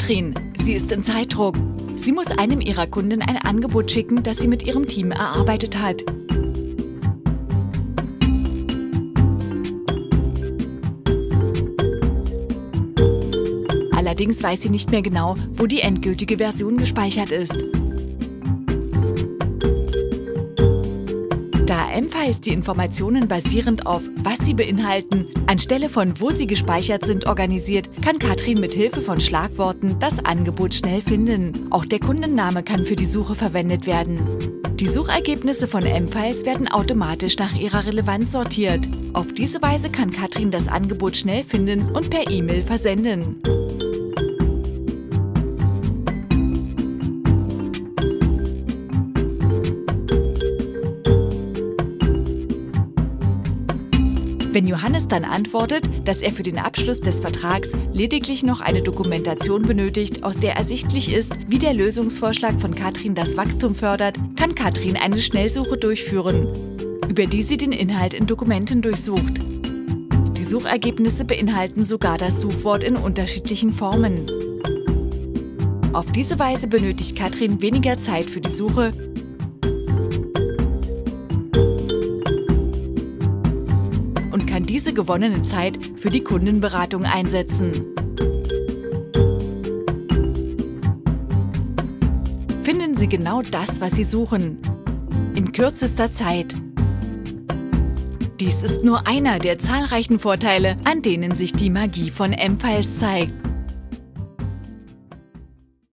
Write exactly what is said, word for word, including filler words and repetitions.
Katrin. Sie ist in Zeitdruck. Sie muss einem ihrer Kunden ein Angebot schicken, das sie mit ihrem Team erarbeitet hat. Allerdings weiß sie nicht mehr genau, wo die endgültige Version gespeichert ist. Da M-Files die Informationen basierend auf, was sie beinhalten, anstelle von wo sie gespeichert sind, organisiert, kann Katrin mit Hilfe von Schlagworten das Angebot schnell finden. Auch der Kundenname kann für die Suche verwendet werden. Die Suchergebnisse von M-Files werden automatisch nach ihrer Relevanz sortiert. Auf diese Weise kann Katrin das Angebot schnell finden und per E-Mail versenden. Wenn Johannes dann antwortet, dass er für den Abschluss des Vertrags lediglich noch eine Dokumentation benötigt, aus der ersichtlich ist, wie der Lösungsvorschlag von Katrin das Wachstum fördert, kann Katrin eine Schnellsuche durchführen, über die sie den Inhalt in Dokumenten durchsucht. Die Suchergebnisse beinhalten sogar das Suchwort in unterschiedlichen Formen. Auf diese Weise benötigt Katrin weniger Zeit für die Suche und kann diese gewonnene Zeit für die Kundenberatung einsetzen. Finden Sie genau das, was Sie suchen, in kürzester Zeit. Dies ist nur einer der zahlreichen Vorteile, an denen sich die Magie von M-Files zeigt.